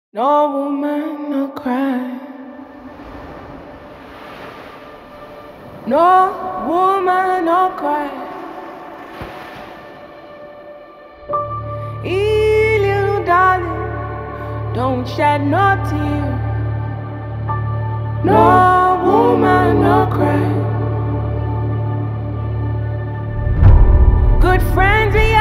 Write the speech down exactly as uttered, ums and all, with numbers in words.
No woman, no cry. No woman, no cry. Hey, little darling, don't shed no tear. No woman, no cry. Good friends we